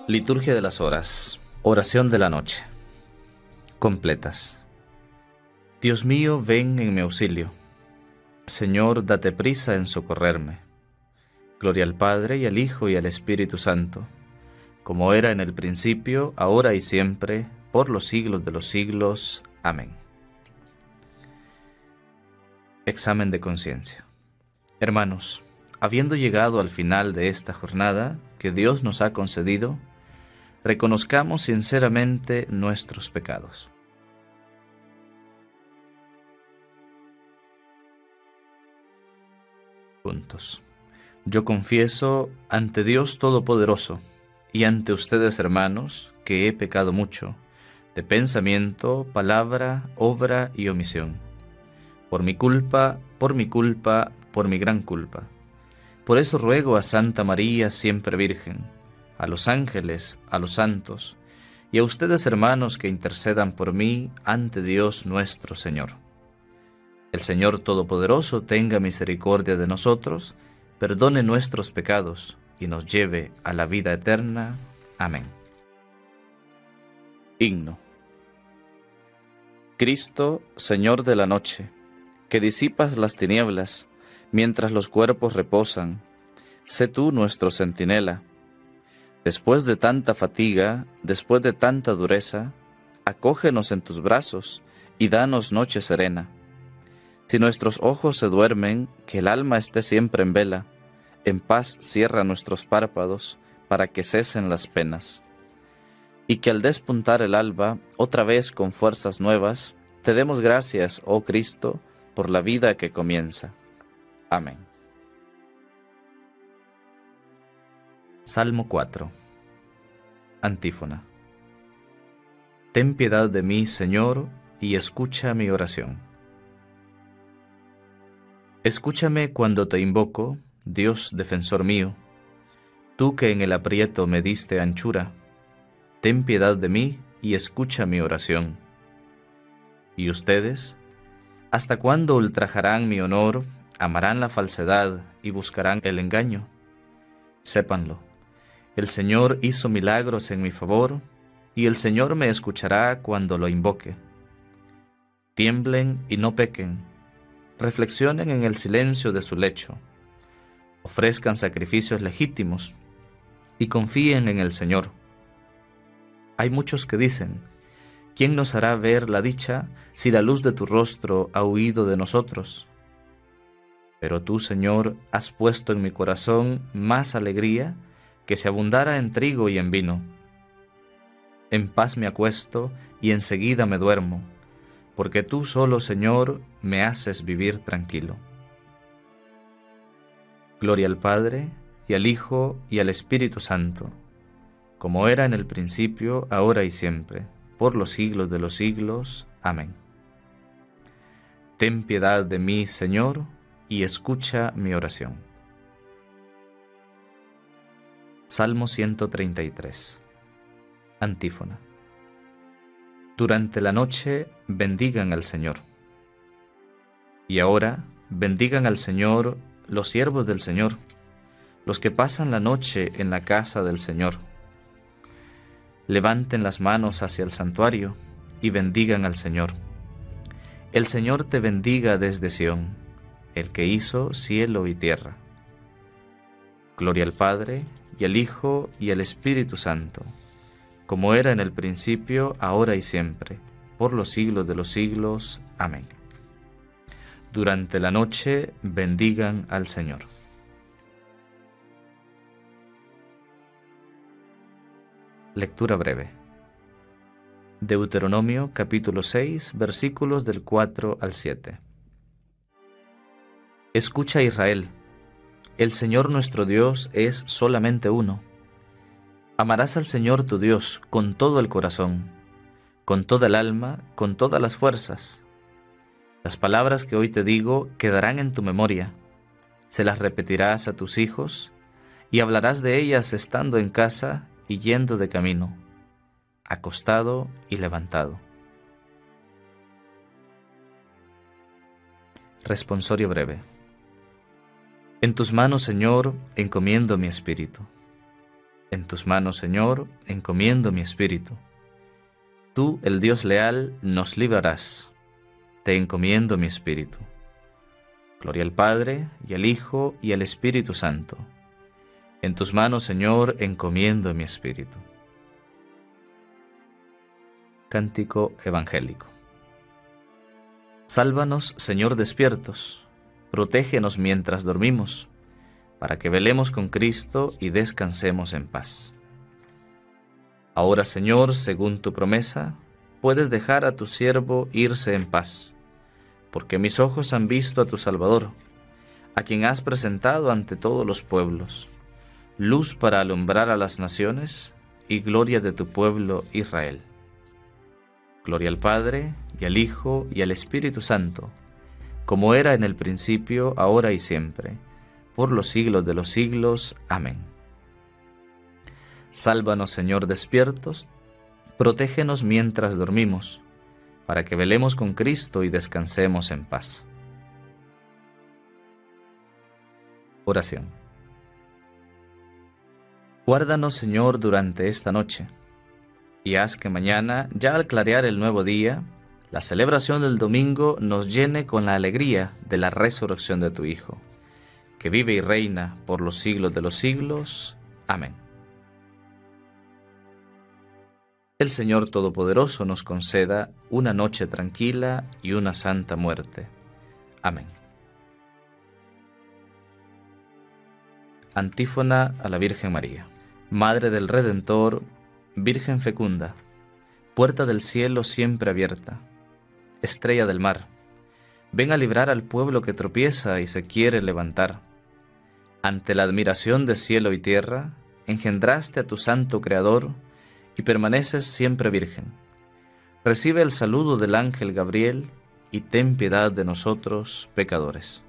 Liturgia de las Horas. Oración de la noche. Completas. Dios mío, ven en mi auxilio. Señor, date prisa en socorrerme. Gloria al Padre, y al Hijo, y al Espíritu Santo, como era en el principio, ahora y siempre, por los siglos de los siglos. Amén. Examen de conciencia. Hermanos, habiendo llegado al final de esta jornada que Dios nos ha concedido, reconozcamos sinceramente nuestros pecados. Juntos. Yo confieso ante Dios Todopoderoso y ante ustedes, hermanos, que he pecado mucho, de pensamiento, palabra, obra y omisión. Por mi culpa, por mi gran culpa. Por eso ruego a Santa María, siempre Virgen, a los ángeles, a los santos, y a ustedes, hermanos, que intercedan por mí ante Dios nuestro Señor. El Señor Todopoderoso tenga misericordia de nosotros, perdone nuestros pecados y nos lleve a la vida eterna. Amén. Himno. Cristo, Señor de la noche, que disipas las tinieblas mientras los cuerpos reposan, sé tú nuestro centinela. Después de tanta fatiga, después de tanta dureza, acógenos en tus brazos y danos noche serena. Si nuestros ojos se duermen, que el alma esté siempre en vela, en paz cierra nuestros párpados para que cesen las penas. Y que al despuntar el alba, otra vez con fuerzas nuevas, te demos gracias, oh Cristo, por la vida que comienza. Amén. Salmo 4. Antífona. Ten piedad de mí, Señor, y escucha mi oración. Escúchame cuando te invoco, Dios defensor mío. Tú que en el aprieto me diste anchura, ten piedad de mí y escucha mi oración. ¿Y ustedes? ¿Hasta cuándo ultrajarán mi honor, amarán la falsedad y buscarán el engaño? Sépanlo, el Señor hizo milagros en mi favor, y el Señor me escuchará cuando lo invoque. Tiemblen y no pequen, reflexionen en el silencio de su lecho, ofrezcan sacrificios legítimos y confíen en el Señor. Hay muchos que dicen: ¿quién nos hará ver la dicha si la luz de tu rostro ha huido de nosotros? Pero tú, Señor, has puesto en mi corazón más alegría que si abundara en trigo y en vino. En paz me acuesto y enseguida me duermo, porque tú solo, Señor, me haces vivir tranquilo. Gloria al Padre, y al Hijo, y al Espíritu Santo, como era en el principio, ahora y siempre, por los siglos de los siglos. Amén. Ten piedad de mí, Señor, y escucha mi oración. Salmo 133. Antífona. Durante la noche bendigan al Señor. Y ahora bendigan al Señor los siervos del Señor, los que pasan la noche en la casa del Señor. Levanten las manos hacia el santuario y bendigan al Señor. El Señor te bendiga desde Sión, el que hizo cielo y tierra. Gloria al Padre, y al Hijo, y al Espíritu Santo, como era en el principio, ahora y siempre, por los siglos de los siglos. Amén. Durante la noche bendigan al Señor. Lectura breve. Deuteronomio capítulo 6, versículos del 4 al 7. Escucha, Israel, el Señor nuestro Dios es solamente uno. Amarás al Señor tu Dios con todo el corazón, con toda el alma, con todas las fuerzas. Las palabras que hoy te digo quedarán en tu memoria. Se las repetirás a tus hijos y hablarás de ellas estando en casa y yendo de camino, acostado y levantado. Responsorio breve. En tus manos, Señor, encomiendo mi espíritu. En tus manos, Señor, encomiendo mi espíritu. Tú, el Dios leal, nos librarás. Te encomiendo mi espíritu. Gloria al Padre, y al Hijo, y al Espíritu Santo. En tus manos, Señor, encomiendo mi espíritu. Cántico evangélico. Sálvanos, Señor, despiertos. Protégenos mientras dormimos, para que velemos con Cristo y descansemos en paz. Ahora, Señor, según tu promesa, puedes dejar a tu siervo irse en paz, porque mis ojos han visto a tu Salvador, a quien has presentado ante todos los pueblos, luz para alumbrar a las naciones y gloria de tu pueblo Israel. Gloria al Padre, y al Hijo, y al Espíritu Santo, como era en el principio, ahora y siempre, por los siglos de los siglos. Amén. Sálvanos, Señor, despiertos, protégenos mientras dormimos, para que velemos con Cristo y descansemos en paz. Oración. Guárdanos, Señor, durante esta noche, y haz que mañana, ya al clarear el nuevo día, la celebración del domingo nos llene con la alegría de la resurrección de tu Hijo, que vive y reina por los siglos de los siglos. Amén. El Señor Todopoderoso nos conceda una noche tranquila y una santa muerte. Amén. Antífona a la Virgen María. Madre del Redentor, Virgen fecunda, puerta del cielo siempre abierta, estrella del mar, ven a librar al pueblo que tropieza y se quiere levantar. Ante la admiración de cielo y tierra, engendraste a tu santo Creador y permaneces siempre virgen. Recibe el saludo del ángel Gabriel y ten piedad de nosotros, pecadores.